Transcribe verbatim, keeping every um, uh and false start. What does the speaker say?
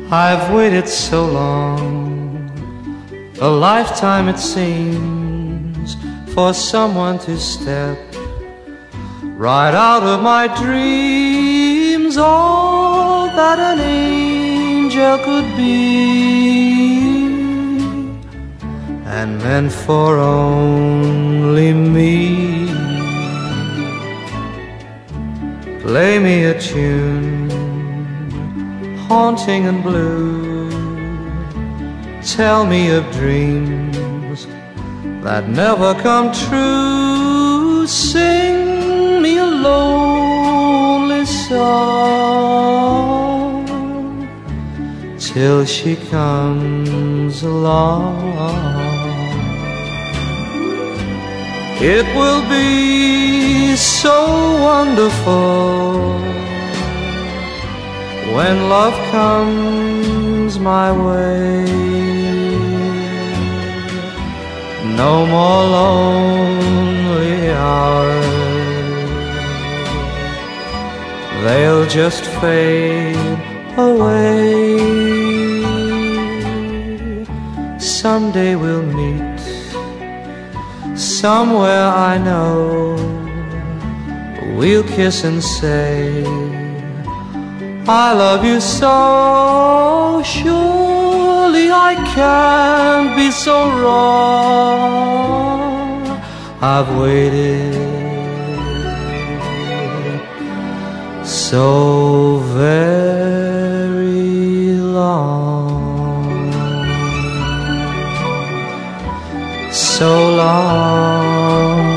I've waited so long, a lifetime it seems, for someone to step right out of my dreams. All that an angel could be, and meant for only me. Play me a tune, haunting and blue. Tell me of dreams that never come true. Sing me a lonely song till she comes along. It will be so wonderful when love comes my way. No more lonely hours, they'll just fade away. Someday we'll meet somewhere I know. We'll kiss and say, I love you so. Surely I can't be so wrong. I've waited so very long, so long.